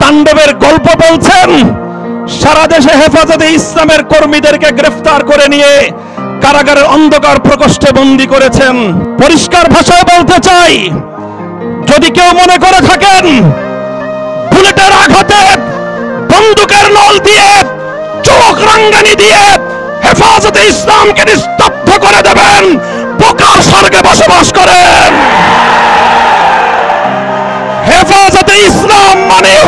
তাণ্ডবের গল্প বলছেন। সারা দেশে হেফাজতে ইসলামের কর্মীদেরকে গ্রেফতার করে নিয়ে কারাগারের অন্ধকার প্রকোষ্ঠে বন্দী করেছেন। পরিষ্কার ভাষায় বলতে চাই, যদি কেউ মনে করে থাকেন বুলেটের আঘাতে, বন্দুকের নল দিয়ে, চোখ রাঙ্গানি দিয়ে হেফাজতে ইসলামকে নিস্তব্ধ করে দেবেন, বোকার স্বর্গে বসবাস করেন। হেফাজতে ইসলাম মানে